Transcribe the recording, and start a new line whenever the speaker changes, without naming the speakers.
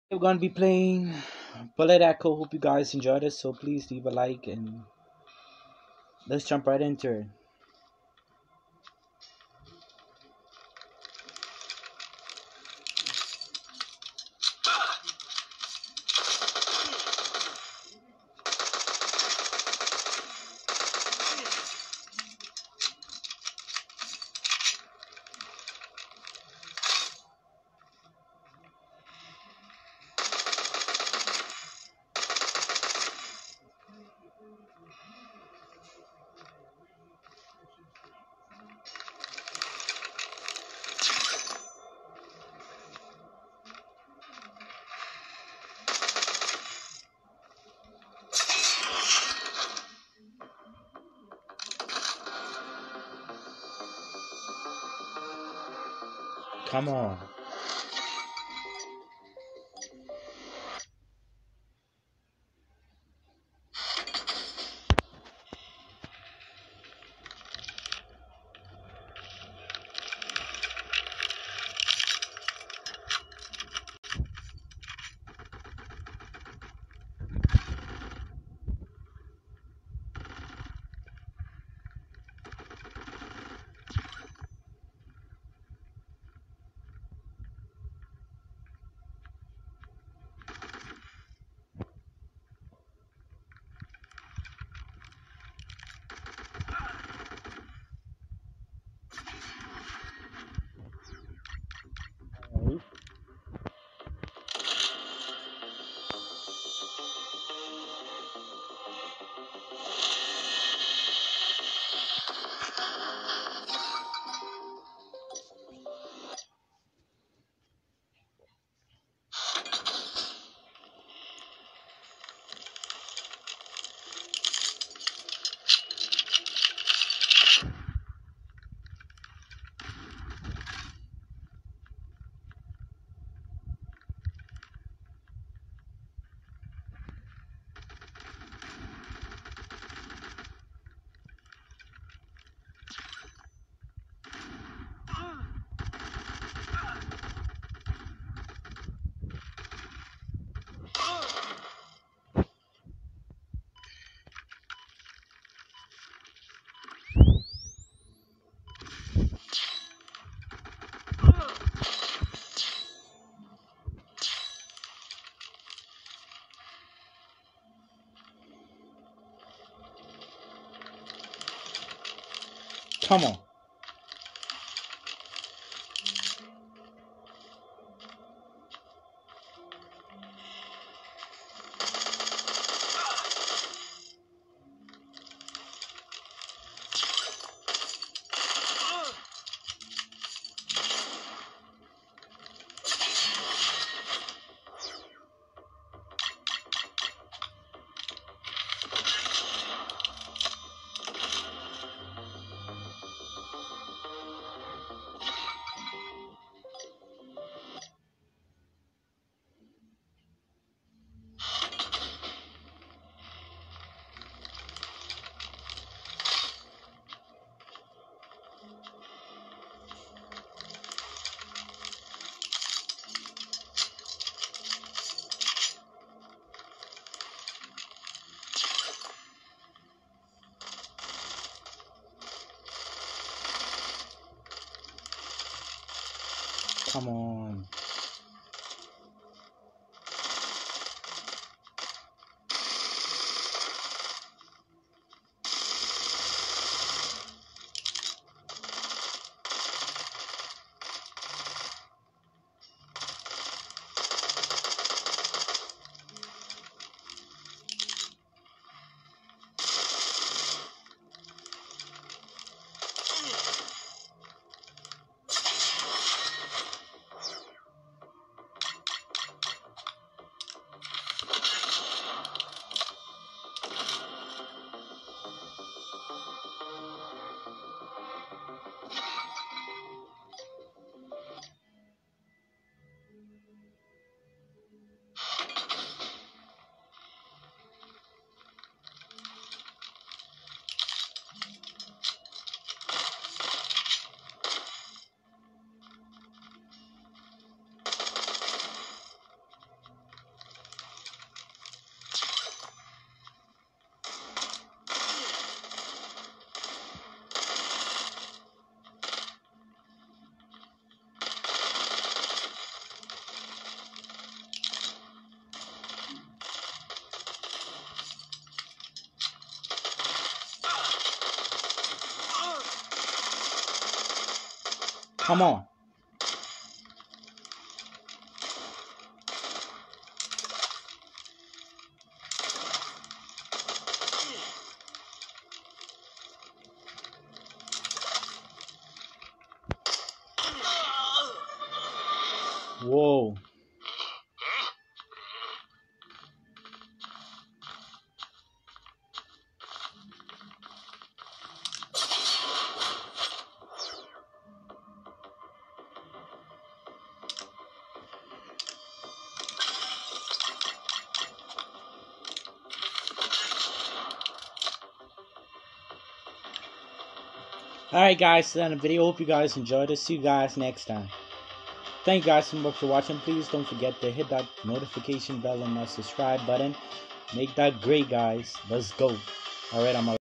We're gonna be playing Bullet Echo. Hope you guys enjoyed it. So please leave a like and let's jump right into it. Come on. Come on. Come on. Come on. Whoa. Alright guys, that's the video. Hope you guys enjoyed it. See you guys next time. Thank you guys so much for watching. Please don't forget to hit that notification bell and that subscribe button. Make that great, guys. Let's go. Alright, I'm out.